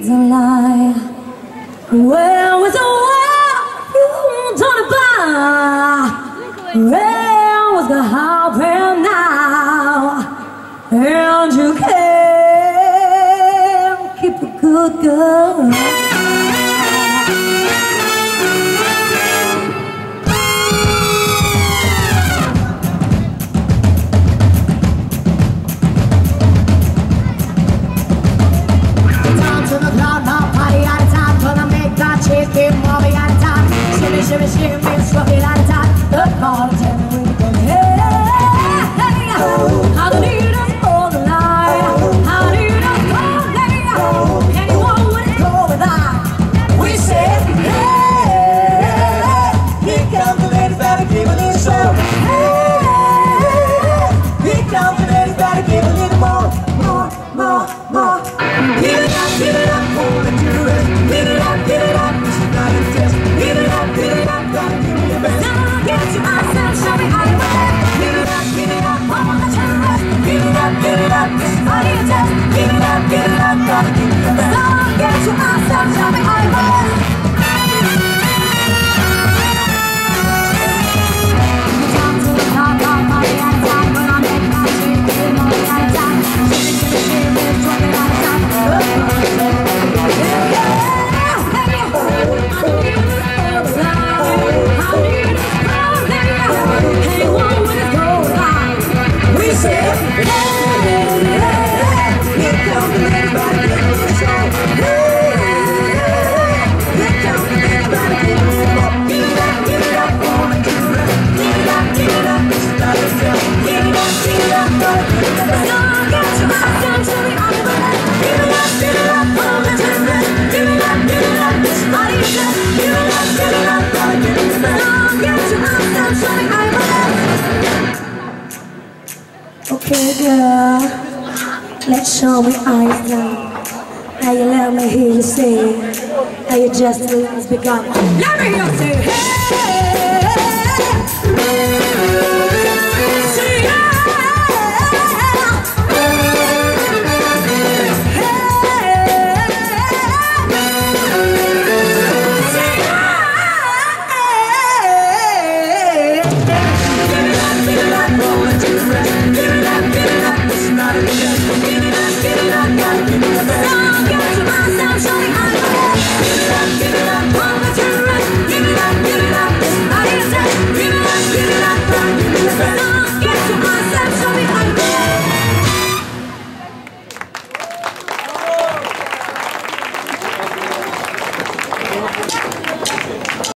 don't lie. Where was the world you don't buy? Where was the happening now? And you can't keep a good girl. Chicken, mommy, out of time. Shimmy, shimmy, shimmy, swing it out of time. The call to tell me when you go, hey, hey, how the leaders hold the line. How the leaders hold the line. Anyone wouldn't go without. We said, hey, here comes the ladies that are giving it a show. Hey, here comes the ladies that are giving it more. Give it up, hold it to it. Give it up, give it up. Okay, girl, let's show me eyes now. Now you let me hear you say, how you just has begun. Let me hear you say, hey.